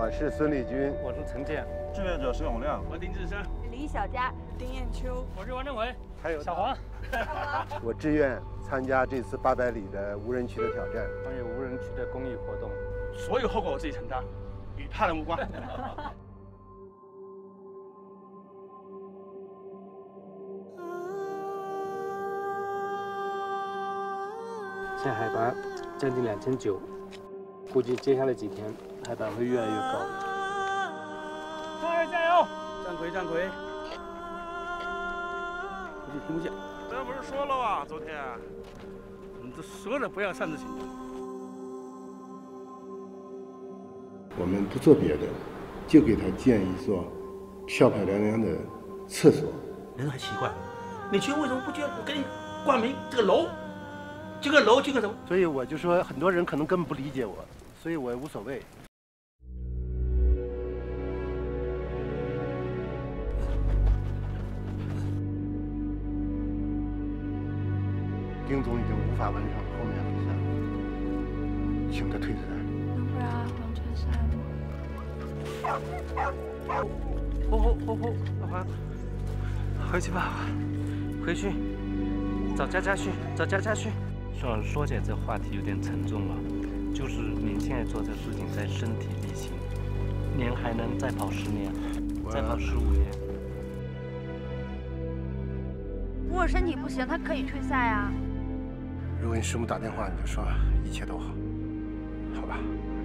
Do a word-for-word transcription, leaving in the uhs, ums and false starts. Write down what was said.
我是孙立军， 我是陈建， 志愿者沈永亮， 我丁志生， 李小佳， 丁艳秋， 我是王政伟， 还有小黄。 我志愿参加这次八百里的无人区的挑战。 关于无人区的公益活动， 所有后果我自己承担，与他人无关。 现在海拔将近两千九，估计接下来几天海拔会越来越高。 同学加油！张奎，张奎，不行，听不见。 咱不是说了吗？昨天， 你都说了不要擅自行动。 我们不做别的，就给他建一座漂漂亮亮的厕所。 人很奇怪，你去为什么不去？我给你冠名这个楼。这个楼，这个什么？ 所以我就说，很多人可能根本不理解我，所以我也无所谓。丁总已经无法完成后面比赛，请他退赛。 能不让阿黄退赛吗？ 呼呼呼呼，阿黄，回去吧，阿黄，回去，找佳佳去，找佳佳去。虽然说起来这话题有点沉重了，就是您现在做这事情在身体力行，您还能再跑十年，再跑十五年。 如果身体不行，他可以退赛啊。 如果你师母打电话，你就说一切都好，好吧？